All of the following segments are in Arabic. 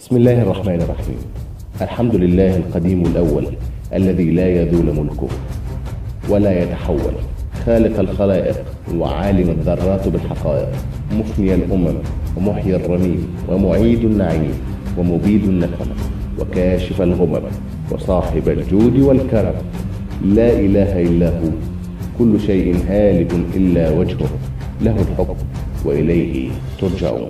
بسم الله الرحمن الرحيم. الحمد لله القديم الأول الذي لا يذول ملكه ولا يتحول، خالق الخلائق وعالم الذرات بالحقائق، مفني الأمم ومحيي الرميم ومعيد النعيم ومبيد النكم وكاشف الغمم وصاحب الجود والكرم، لا إله إلا هو، كل شيء هالك إلا وجهه، له الحكم وإليه ترجعون.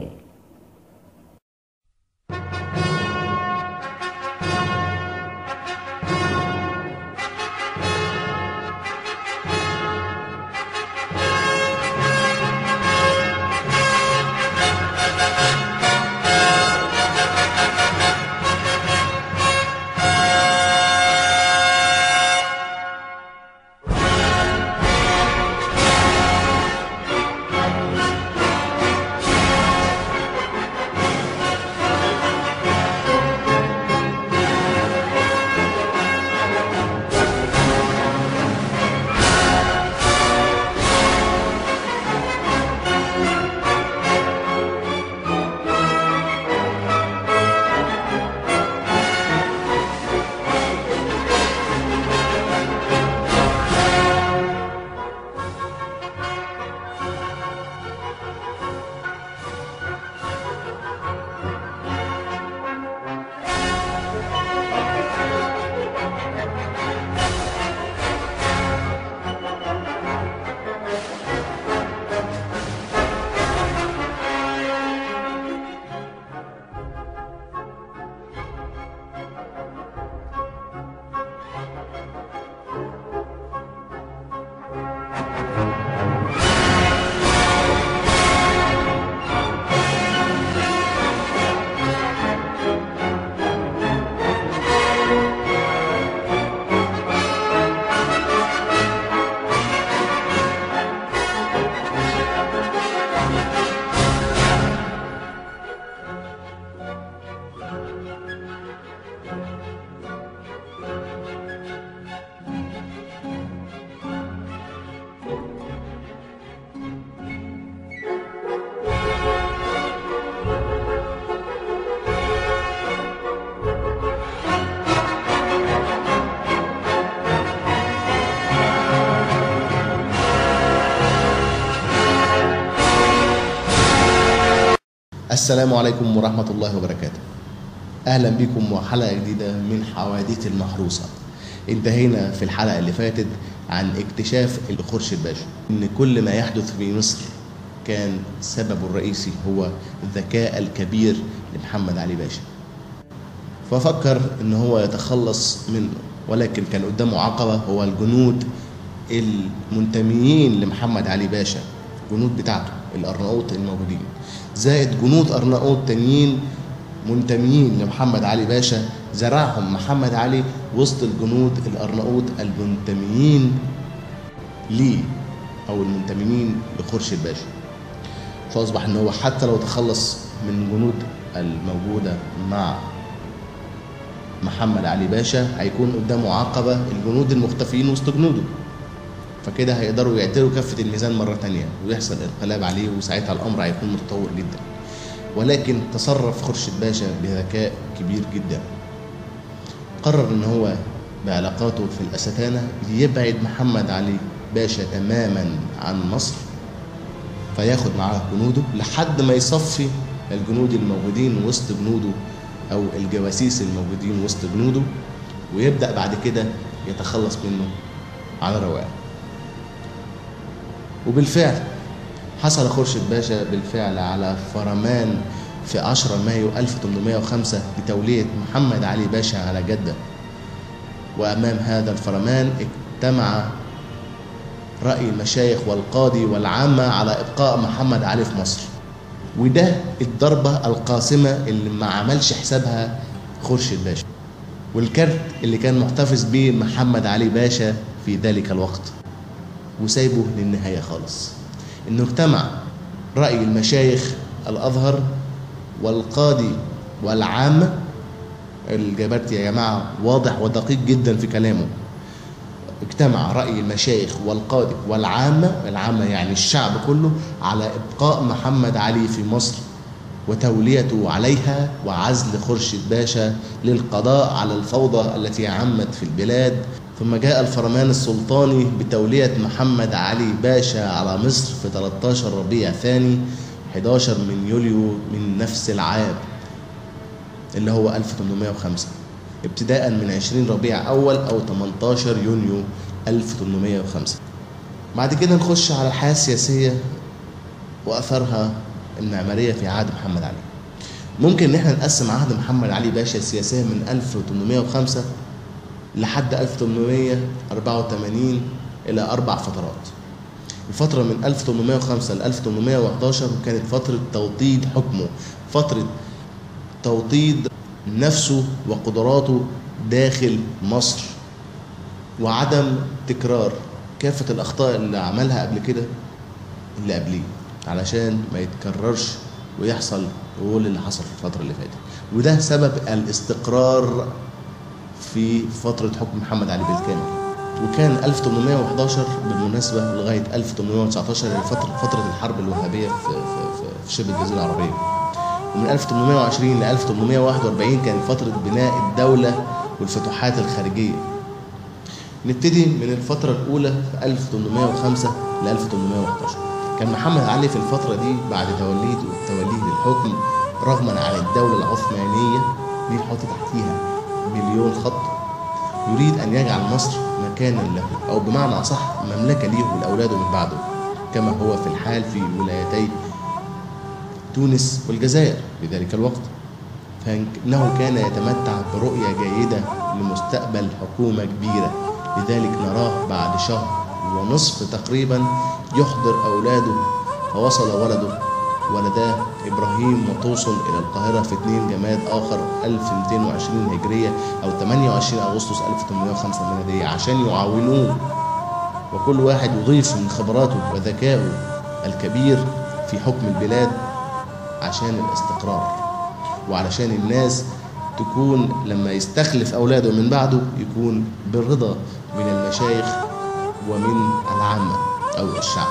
السلام عليكم ورحمة الله وبركاته. أهلا بكم وحلقة جديدة من حواديت المحروسة. انتهينا في الحلقة اللي فاتت عن اكتشاف خورشيد باشا إن كل ما يحدث في مصر كان سببه الرئيسي هو الذكاء الكبير لمحمد علي باشا، ففكر إن هو يتخلص منه، ولكن كان قدامه عقبة، هو الجنود المنتميين لمحمد علي باشا، الجنود بتاعته الأرناؤوط الموجودين، زائد جنود أرناؤوط تانيين منتميين لمحمد علي باشا، زرعهم محمد علي وسط الجنود الأرناؤوط المنتميين ليه أو المنتميين لخورشيد باشا. فأصبح إن هو حتى لو تخلص من الجنود الموجودة مع محمد علي باشا هيكون قدامه عقبة الجنود المختفيين وسط جنوده، فكده هيقدروا يعتلوا كفة الميزان مرة تانية ويحصل انقلاب عليه، وساعتها الأمر هيكون متطور جدا. ولكن تصرف خورشيد باشا بذكاء كبير جدا، قرر ان هو بعلاقاته في الأستانة يبعد محمد علي باشا تماما عن مصر، فياخد معاه جنوده لحد ما يصفي الجنود الموجودين وسط جنوده أو الجواسيس الموجودين وسط جنوده، ويبدأ بعد كده يتخلص منه على رواق. وبالفعل حصل خورشيد باشا بالفعل على فرمان في 10 مايو 1805 بتولية محمد علي باشا على جدة، وأمام هذا الفرمان اجتمع رأي المشايخ والقاضي والعامة على إبقاء محمد علي في مصر. وده الضربة القاسمة اللي ما عملش حسابها خورشيد باشا، والكارت اللي كان محتفظ به محمد علي باشا في ذلك الوقت، وسايبه للنهاية خالص. إنه اجتمع رأي المشايخ الأزهر والقاضي والعامة. الجبرتي يا جماعة واضح ودقيق جدا في كلامه. اجتمع رأي المشايخ والقاضي والعامة، العامة يعني الشعب كله، على إبقاء محمد علي في مصر وتوليته عليها وعزل خورشيد باشا للقضاء على الفوضى التي عمت في البلاد. ثم جاء الفرمان السلطاني بتولية محمد علي باشا على مصر في 13 ربيع ثاني 11 من يوليو من نفس العام اللي هو 1805، ابتداء من 20 ربيع أول أو 18 يونيو 1805. بعد كده نخش على الحياة السياسية وأثرها المعمارية في عهد محمد علي. ممكن إن احنا نقسم عهد محمد علي باشا السياسية من 1805 لحد 1884 إلى 4 فترات. الفترة من 1805 ل 1811 كانت فترة توطيد حكمه، فترة توطيد نفسه وقدراته داخل مصر، وعدم تكرار كافة الأخطاء اللي عملها قبل كده اللي قبليه، علشان ما يتكررش ويحصل غول اللي حصل في الفترة اللي فاتت. وده سبب الاستقرار في فترة حكم محمد علي بالكامل. وكان 1811 بالمناسبة لغاية 1819 هي فترة الحرب الوهابية في شبه الجزيرة العربية. ومن 1820 ل 1841 كانت فترة بناء الدولة والفتوحات الخارجية. نبتدي من الفترة الأولى في 1805 ل 1811. كان محمد علي في الفترة دي بعد توليه للحكم رغما عن الدولة العثمانية دي نحط تحتيها مليون خط، يريد أن يجعل مصر مكانا له، أو بمعنى أصح مملكة ليه ولأولاده من بعده، كما هو في الحال في ولايتي تونس والجزائر في ذلك الوقت. فإنه كان يتمتع برؤية جيدة لمستقبل حكومة كبيرة، لذلك نراه بعد شهر ونصف تقريبا يحضر أولاده. فوصل ولداه إبراهيم وتوصل إلى القاهرة في 2 جماد آخر 1220 هجرية أو 28 أغسطس 1805 ميلادية عشان يعاونوه، وكل واحد يضيف من خبراته وذكائه الكبير في حكم البلاد عشان الاستقرار، وعلشان الناس تكون لما يستخلف أولاده من بعده يكون بالرضا من المشايخ ومن العامة أو الشعب.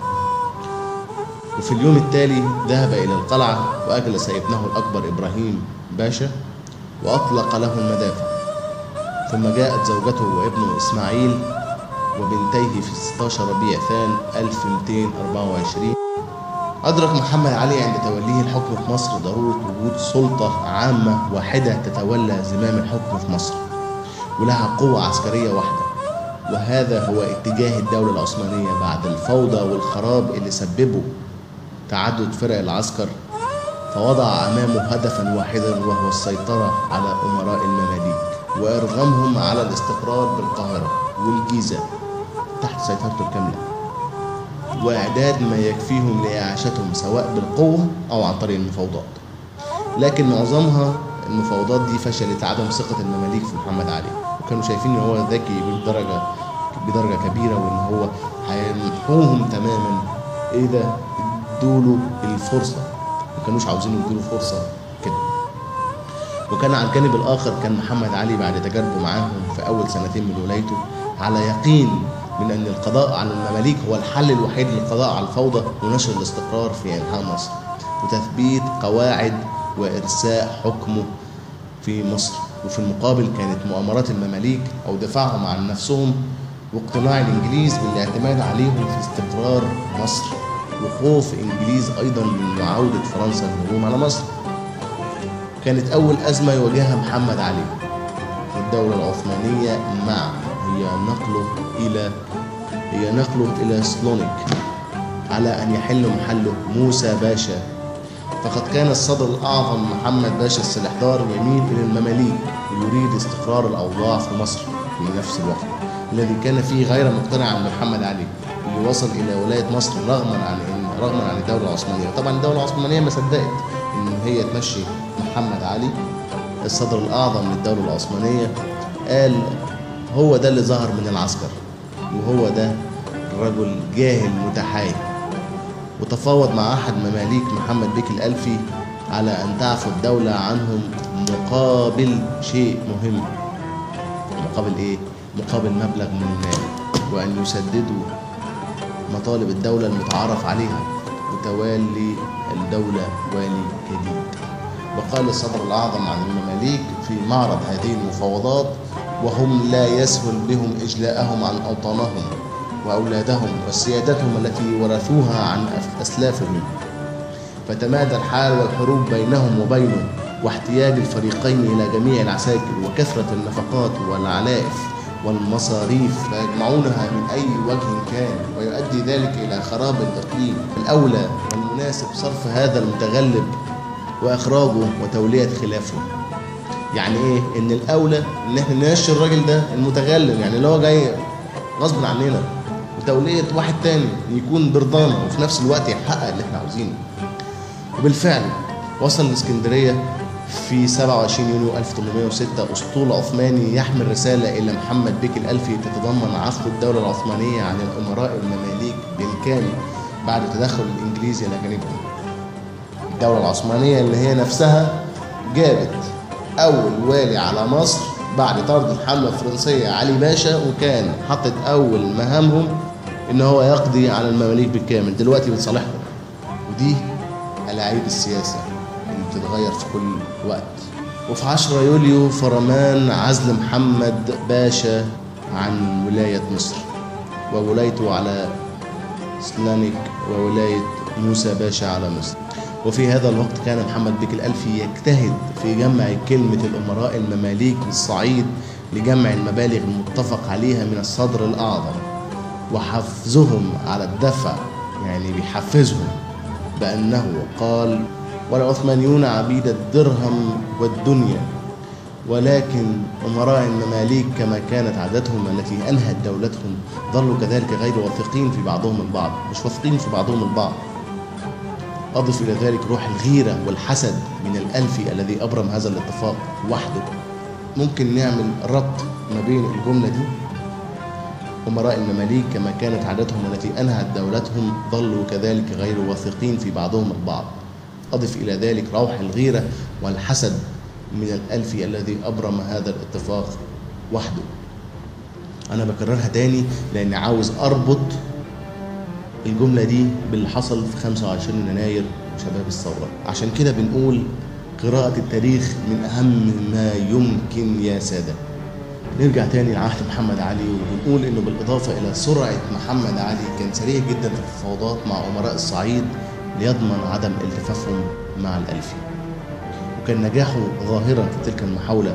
وفي اليوم التالي ذهب إلى القلعة وأجلس ابنه الأكبر إبراهيم باشا وأطلق له المدافع. ثم جاءت زوجته وابنه إسماعيل وبنتيه في 16 ربيع ثان 1224. أدرك محمد علي عند توليه الحكم في مصر ضرورة وجود سلطة عامة واحدة تتولى زمام الحكم في مصر ولها قوة عسكرية واحدة، وهذا هو اتجاه الدولة العثمانية بعد الفوضى والخراب اللي سببه تعدد فرق العسكر. فوضع أمامه هدفا واحدا وهو السيطرة على أمراء المماليك وإرغامهم على الاستقرار بالقاهرة والجيزة تحت سيطرته الكاملة، وإعداد ما يكفيهم لإعاشتهم سواء بالقوة أو عن طريق المفاوضات. لكن معظمها المفاوضات دي فشلت عدم ثقة المماليك في محمد علي، وكانوا شايفين إن هو ذكي بدرجة كبيرة وإن هو هيمحوهم تماما إذا ادوله الفرصة. ما كانوش عاوزين يدوله فرصة كده. وكان على الجانب الآخر كان محمد علي بعد تجاربه معاهم في أول 2 سنين من ولايته على يقين من أن القضاء على المماليك هو الحل الوحيد للقضاء على الفوضى ونشر الاستقرار في أنحاء مصر وتثبيت قواعد وإرساء حكمه في مصر. وفي المقابل كانت مؤامرات المماليك أو دفاعهم عن نفسهم واقتناع الإنجليز بالاعتماد عليهم في استقرار مصر، وخوف إنجليز أيضا من عودة فرنسا الهجوم على مصر. كانت أول أزمة يواجهها محمد علي والدولة العثمانية معا هي نقله إلى سلونيك على أن يحل محله موسى باشا. فقد كان الصدر الأعظم محمد باشا السلحدار يميل إلى المماليك ويريد استقرار الأوضاع في مصر في نفس الوقت الذي كان فيه غير مقتنع بمحمد علي اللي وصل إلى ولاية مصر رغما عن الدولة العثمانية. طبعا الدولة العثمانية ما صدقت إن هي تمشي محمد علي. الصدر الأعظم للدولة العثمانية قال هو ده اللي ظهر من العسكر وهو ده رجل جاهل متحايل، وتفاوض مع أحد مماليك محمد بيك الألفي على أن تعفو الدولة عنهم مقابل شيء مهم. مقابل إيه؟ مقابل مبلغ من المال، وأن يسددوا مطالب الدولة المتعارف عليها وتوالي الدولة والي جديد. وقال الصدر الأعظم عن المماليك في معرض هذه المفاوضات: وهم لا يسهل بهم إجلاءهم عن أوطانهم وأولادهم وسيادتهم التي ورثوها عن أسلافهم، فتمادى الحال والحروب بينهم وبينه، واحتياج الفريقين إلى جميع العساكر وكثرة النفقات والعلائف والمصاريف فيجمعونها من أي وجه كان، ويؤدي ذلك إلى خراب الإقليم. الأولى والمناسب صرف هذا المتغلب وإخراجه وتولية خلافه. يعني إيه؟ إن الأولى إن إحنا نمشي الراجل ده المتغلب، يعني اللي هو جاي غصب عننا، وتولية واحد تاني يكون برضانا وفي نفس الوقت يحقق اللي إحنا عاوزينه. وبالفعل وصل الإسكندرية في 27 يونيو 1806 أسطول عثماني يحمل رسالة إلى محمد بيك الألفي تتضمن عقد الدولة العثمانية عن الأمراء المماليك بالكامل بعد تدخل الإنجليز إلى جانبهم. الدولة العثمانية اللي هي نفسها جابت أول والي على مصر بعد طرد الحملة الفرنسية علي باشا، وكان حطت أول مهامهم إن هو يقضي على المماليك بالكامل. دلوقتي بتصالحهم، ودي ألاعيب السياسة اللي بتتغير في كل وقت. وفي 10 يوليو فرمان عزل محمد باشا عن ولاية مصر وولايته على سلانيك وولاية موسى باشا على مصر. وفي هذا الوقت كان محمد بيك الألفي يجتهد في جمع كلمة الأمراء المماليك بالصعيد لجمع المبالغ المتفق عليها من الصدر الأعظم وحفزهم على الدفع، يعني بيحفزهم بأنه قال: والعثمانيون عبيد الدرهم والدنيا، ولكن أمراء المماليك كما كانت عادتهم التي أنهت دولتهم ظلوا كذلك غير واثقين في بعضهم البعض، مش واثقين في بعضهم البعض. أضف إلى ذلك روح الغيرة والحسد من الألفي الذي أبرم هذا الاتفاق وحده. ممكن نعمل ربط ما بين الجملة دي: أمراء المماليك كما كانت عادتهم التي أنهت دولتهم ظلوا كذلك غير واثقين في بعضهم البعض. أضف إلى ذلك روح الغيرة والحسد من الألفي الذي أبرم هذا الاتفاق وحده. أنا بكررها تاني لأني عاوز أربط الجملة دي باللي حصل في 25 يناير وشباب الثورة. عشان كده بنقول قراءة التاريخ من أهم ما يمكن يا سادة. نرجع تاني لعهد محمد علي وبنقول إنه بالإضافة إلى سرعة محمد علي كان سريع جدا في التفاوضات مع أمراء الصعيد ليضمن عدم التفافهم مع الألفي، وكان نجاحه ظاهرا في تلك المحاولة.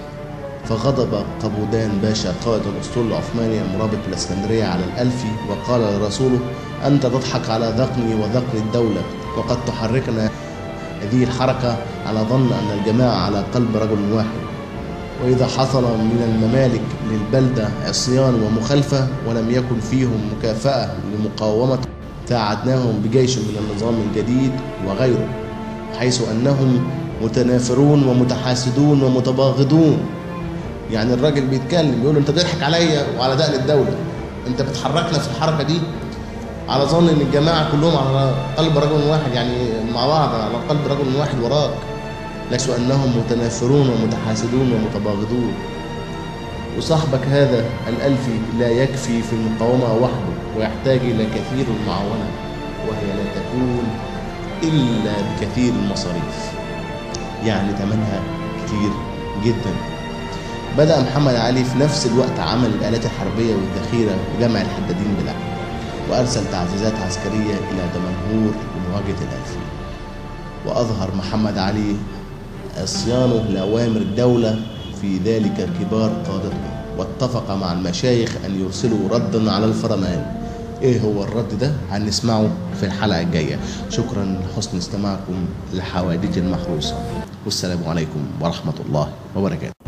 فغضب قبودان باشا قائد الأسطول العثماني المرابط بالإسكندرية على الألفي وقال لرسوله: أنت تضحك على ذقني وذقن الدولة، وقد تحركنا هذه الحركة على ظن أن الجماعة على قلب رجل واحد، وإذا حصل من الممالك للبلدة عصيان ومخالفة ولم يكن فيهم مكافأة لمقاومة ساعدناهم بجيش من النظام الجديد وغيره، حيث أنهم متنافرون ومتحاسدون ومتباغضون. يعني الراجل بيتكلم بيقول: انت بتضحك عليا وعلى دقن الدولة، انت بتحركنا في الحركة دي على ظن ان الجماعة كلهم على قلب رجل واحد، يعني مع بعض على قلب رجل واحد وراك، ليس أنهم متنافرون ومتحاسدون ومتباغضون. وصاحبك هذا الألفي لا يكفي في المقاومة وحده ويحتاج إلى كثير المعاونة، وهي لا تكون إلا بكثير المصاريف، يعني ثمنها كتير جدا. بدأ محمد علي في نفس الوقت عمل الآلات الحربية والذخيرة وجمع الحدادين بالعقل، وأرسل تعزيزات عسكرية إلى دمنهور لمواجهة الألفي. وأظهر محمد علي عصيانه لأوامر الدولة في ذلك كبار قادتهم، واتفق مع المشايخ أن يرسلوا ردا على الفرمان. إيه هو الرد ده؟ هنسمعه في الحلقة الجاية. شكرا لحسن استماعكم لحوادث المحروسة، والسلام عليكم ورحمة الله وبركاته.